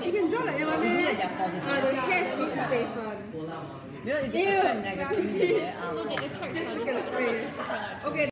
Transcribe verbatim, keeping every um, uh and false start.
You can draw like that one. Ah, the hair is this face one. Because it attracts negative. Ew. Okay.